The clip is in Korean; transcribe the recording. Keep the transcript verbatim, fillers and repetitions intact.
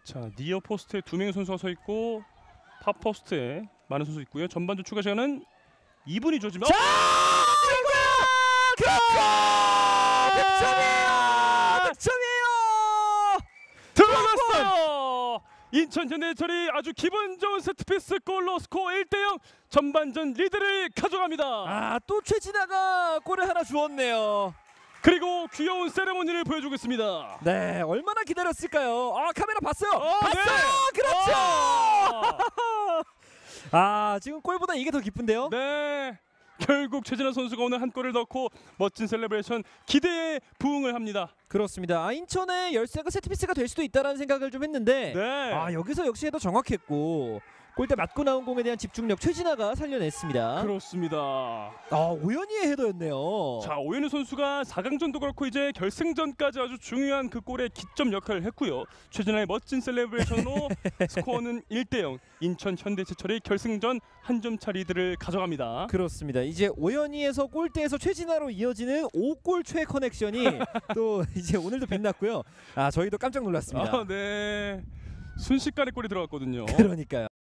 자, 니어 포스트에 두 명의 선수가 서 있고 팝 포스트에 많은 선수 있고요. 전반전 추가 시간은 이 분이죠 지금. 자, 그렇죠. 득점이에요. 득점이에요. 들어갔어요. 인천 현대해철이 아주 기분 좋은 세트피스 골로 스코어 일 대 영 전반전 리드를 가져갑니다. 아, 또 최진아가 골을 하나 주었네요. 그리고 귀여운 세레모니를 보여주고 있습니다. 네, 얼마나 기다렸을까요? 아, 카메라 봤어요. 어, 봤어요. 네. 그렇죠. 아, 아, 지금 골보다 이게 더 기쁜데요? 네. 결국 최진아 선수가 오늘 한 골을 넣고 멋진 셀레브레이션 기대에 부응을 합니다. 그렇습니다. 아, 인천의 열세가 세트피스가 될 수도 있다라는 생각을 좀 했는데 네. 아, 여기서 역시 더 정확했고 골대 맞고 나온 공에 대한 집중력 최진아가 살려냈습니다. 그렇습니다. 아, 오연희의 헤더였네요. 자, 오연희 선수가 사 강전도 그렇고 이제 결승전까지 아주 중요한 그 골의 기점 역할을 했고요. 최진아의 멋진 셀레브레이션으로 스코어는 일 대 영. 인천 현대제철이 결승전 한 점차 리드를 가져갑니다. 그렇습니다. 이제 오연희에서 골대에서 최진아로 이어지는 오 골 최 커넥션이 또 이제 오늘도 빛났고요. 아, 저희도 깜짝 놀랐습니다. 아, 네. 순식간에 골이 들어갔거든요. 그러니까요.